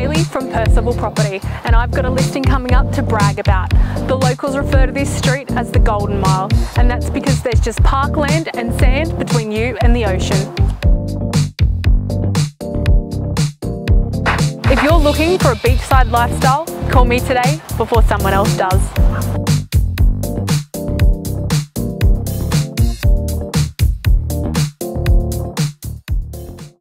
Bailey from Percival Property, and I've got a listing coming up to brag about. The locals refer to this street as the Golden Mile, and that's because there's just parkland and sand between you and the ocean. If you're looking for a beachside lifestyle, call me today before someone else does.